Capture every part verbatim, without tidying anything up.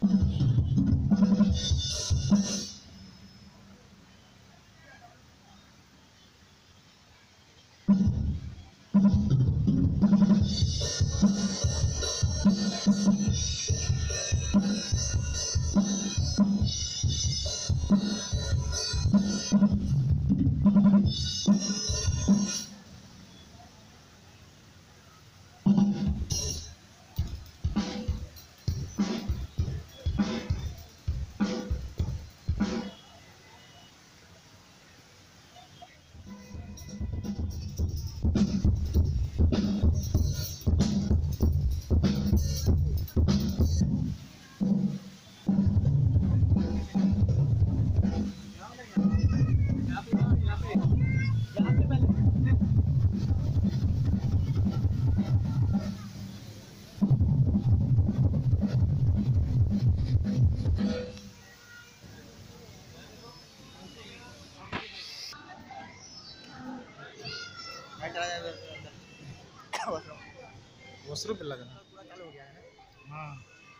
Washroom पे लगा पूरा चालू हो गया है। हाँ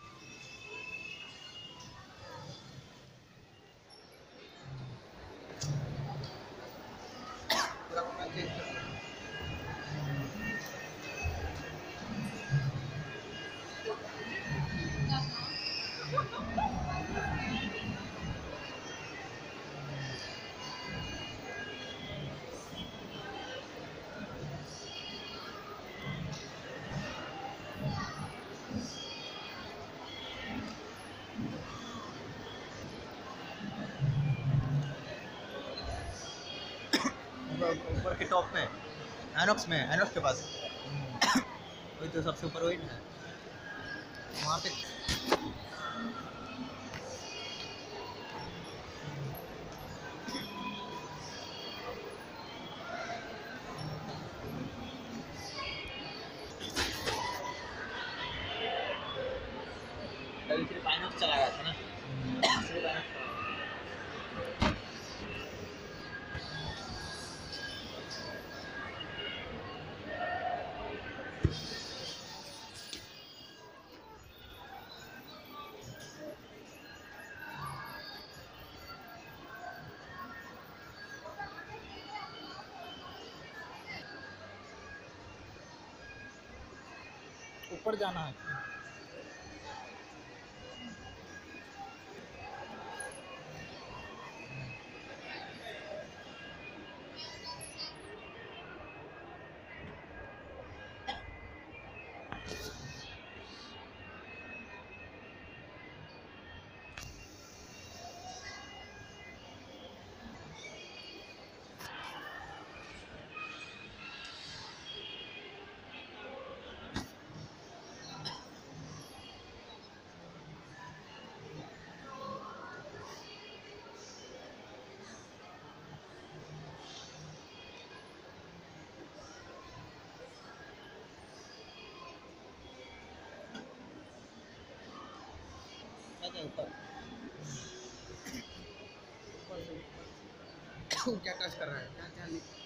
पूरा पूरा चेंज कर दिया। ऊपर के टॉप में एनॉक्स में एनॉक्स के पास वही तो सबसे ऊपर वही है वहाँ पे। कभी सिर्फ आइनॉक्स चला गया था ना। सिर्फ आइनॉक्स ऊपर जाना है। ऊपर ऊपर से क्या टच कर रहा है क्या क्या